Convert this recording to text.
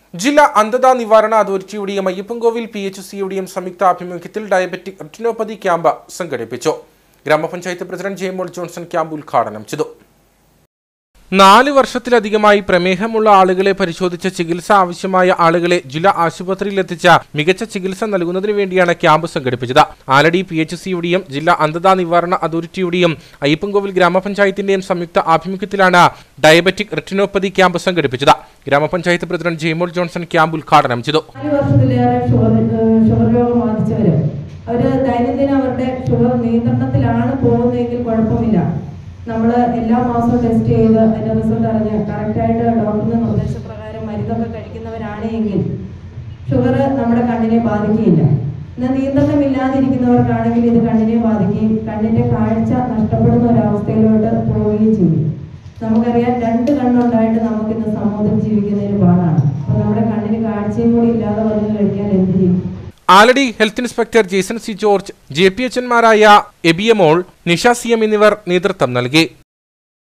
ജില്ലാ അന്ധതാ നിവാരണ അതോറിറ്റിയുടെയും അയ്യപ്പൻകോവിൽ PHCയുടെയും സംയുക്താഭിമുഖ്യത്തിൽ ഡയബറ്റിക് റെറ്റിനോപ്പതി ക്യാമ്പ് സംഘടിപ്പിച്ചു. ഗ്രാമപഞ്ചായത്ത് പ്രസിഡന്റ് ജെയ്മോൾ ജോൺസൺ ക്യാമ്പ് ഉദ്ഘാടനം ചെയ്തു. 4 വർഷത്തിലധികമായി പ്രമേഹമുള്ള ആളുകളെ പരിശോധിച്ച ചികിത്സ ആവശ്യമായ ആളുകളെ ജില്ലാ ആശുപത്രിയിലെത്തിച്ച മികച്ച ചികിത്സ നൽകുന്നതിനു വേണ്ടിയാണ് ക്യാമ്പ് സംഘടിപ്പിച്ചത്. ആലടി PHCയുടെയും ജില്ലാ അന്ധതാ നിവാരണ അതോറിറ്റിയുടെയും അയ്യപ്പൻകോവിൽ ഗ്രാമപഞ്ചായത്തിന്റെയും സംയുക്ത ആഭിമുഖ്യത്തിലാണ് ഡയബറ്റിക് റെറ്റിനോപ്പതി ക്യാമ്പ് സംഘടിപ്പിച്ചത്. ഗ്രാമപഞ്ചായത്ത് പ്രസിഡന്റ് ജെയ്മോൾ ജോൺസൺ ക്യാമ്പ് ഉദ്ഘാടനം ചെയ്തു. ദൈനംദിന അവരുടെ ഷുഗർ നിയന്ത്രണത്തിലാണ് പോകുന്നതെങ്കിൽ കുഴപ്പമില്ല. നമ്മൾ എല്ലാ മാസവും ടെസ്റ്റ് ചെയ്ത് അതിന്റെ റിസൾട്ട് അറിഞ്ഞ് കറക്റ്റായിട്ട് ഡോക്ടറിന്റെ നിർദ്ദേശപ്രകാരം മരുന്നൊക്കെ കഴിക്കുന്നവരാണെങ്കിൽ ഷുഗർ നമ്മുടെ കണ്ണിനെ ബാധിക്കുകയില്ല. എന്നാൽ നിയന്ത്രണമില്ലാതിരിക്കുന്നവർക്കാണെങ്കിൽ ഇത് കണ്ണിനെ ബാധിക്കുകയും കണ്ണിന്റെ കാഴ്ച നഷ്ടപ്പെടുന്ന ഒരവസ്ഥയിലോട്ട് പോവുകയും ചെയ്യും. നമുക്കറിയാം 2 കണ്ണുണ്ടായിട്ട് നമുക്കിന്ന് സമൂഹത്തിൽ ജീവിക്കുന്നതിന് പാടാണ്. അപ്പോൾ നമ്മുടെ കണ്ണിന് കാഴ്ചയും കൂടി ഇല്ലാതെ വന്നു കഴിഞ്ഞാൽ എന്ത് ചെയ്യും? Aladi health inspector Jason C George, JPHന്മാരായ എബിയമോൾ, നിഷ CM എന്നിവർ നേതൃത്വം നൽകി.